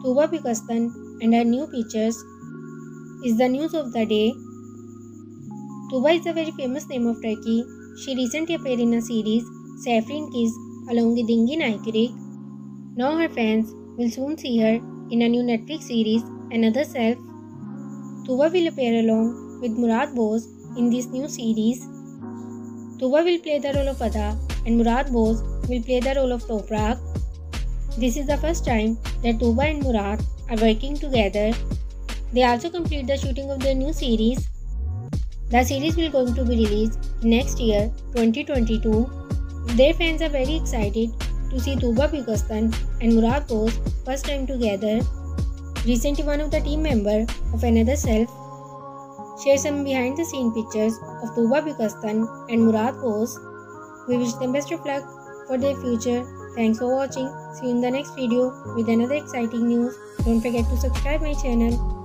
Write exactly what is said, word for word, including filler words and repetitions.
Tuba Büyükaslan and her new pictures is the news of the day. Tuba is a very famous name of Turkey. She recently appeared in a series, Saffron Kiss, along with Engin Aykirik. Now her fans will soon see her in a new Netflix series, Another Self. Tuba will appear along with Murad Bose in this new series. Tuba will play the role of Ada and Murad Bose will play the role of Toprak. This is the first time that Tuba and Murad are working together. They also complete the shooting of their new series. The series will going to be released next year, twenty twenty-two. Their fans are very excited to see Tuba Büyükaslan and Murad Bose first time together. Recently, one of the team members of Another Self shared some behind the scene pictures of Tuba Büyükaslan and Murad Bose. We wish them best of luck for their future. Thanks for watching. See you in the next video with another exciting news. Don't forget to subscribe my channel.